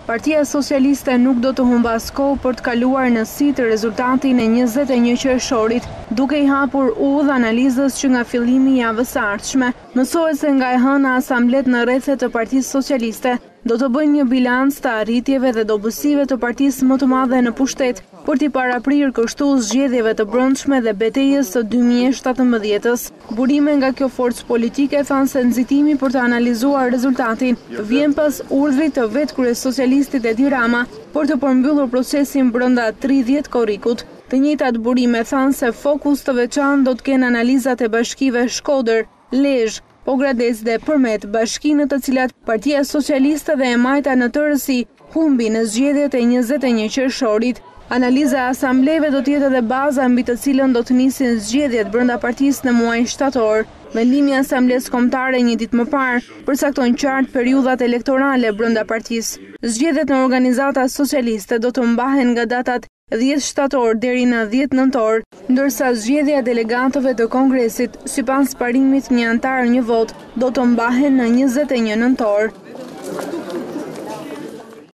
Partia Socialiste nuk do të humbas kohë për të kaluar në sit rezultatin e 21 qershorit, duke i hapur udhë analizës që nga fillimi i javës së ardhshme. Mësohet se nga e hëna asamblet në rrethet të Partisë Socialiste do të bëjnë një bilanc të arritjeve dhe dobësive të partisë më të madhe në pushtet, për t'i paraprirë kështu zgjedhjeve të brendshme dhe betejës së 2017-s. Burime nga kjo forcë politike thanë se nxitimi për të analizuar rezultatin vjen pas urdhrit të vetë kryesocialistit Edi Rama për të përmbyllur procesin brenda 30 korrikut. Të njëjtat burime thanë se fokus të veçantë do të kenë analizat e bashkive Shkodër, Lezhë, Pogradec dhe Përmet, bashki në të cilat Partia Socialiste dhe e Majta në tërësi humbi në zgjedhjet e 21 qershorit. Analiza e asambleve do të jetë edhe baza mbi të cilën do të nisin zgjedhjet brenda partisë në muajin shtator. Vendimi i asamblesë kombëtare një ditë më parë përcakton qartë periudhat elektorale brenda partisë. Zgjedhjet në organizata socialiste do të mbahen nga datat 10 shtator deri në 10 nëntor, ndërsa zgjedhja e delegatëve të Kongresit, sipas parimit një antar një vot, do të mbahen në 21 nëntor.